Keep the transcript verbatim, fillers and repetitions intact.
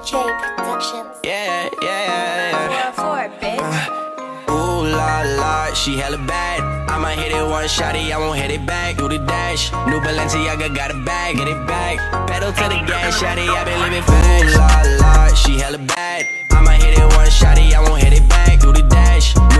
J Productions. Yeah, yeah, yeah. four, bitch. Uh, ooh la la, she hella bad. I'ma hit it one shotty, I won't hit it back. Do the dash, new Balenciaga got a bag, get it back. Pedal to the gas, shotty, I been living fast. Ooh la la, she hella bad. I'ma hit it one shotty, I won't hit it back. Do the dash,